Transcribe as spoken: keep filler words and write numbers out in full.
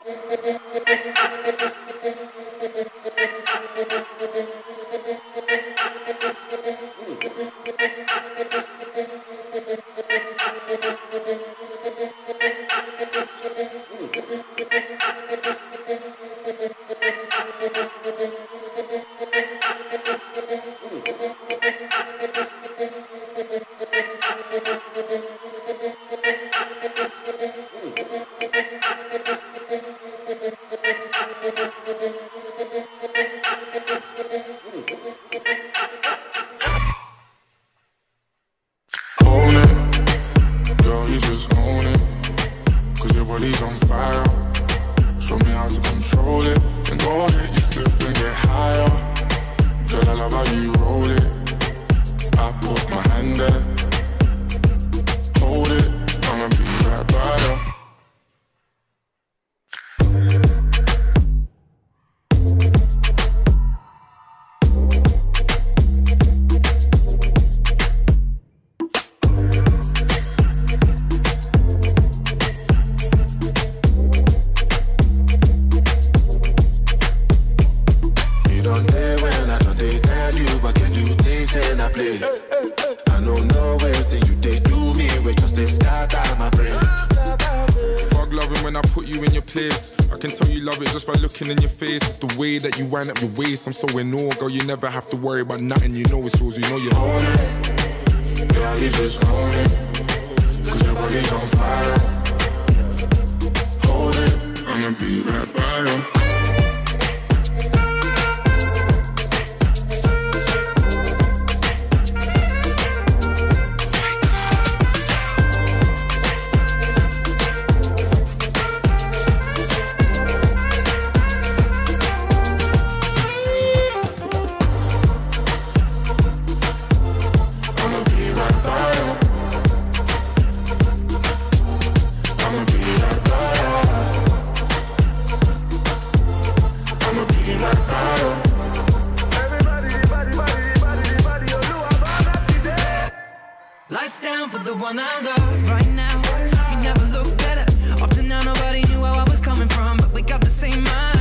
That you wind up your waist, I'm so in awe, girl. You never have to worry about nothing. You know it's yours. You know you own it. Girl, you just own it. Cause your body's on fire. Hold it. I'ma be right by you. Lights down for the one I love right now. You never look better. Up to now nobody knew where I was coming from, but we got the same mind.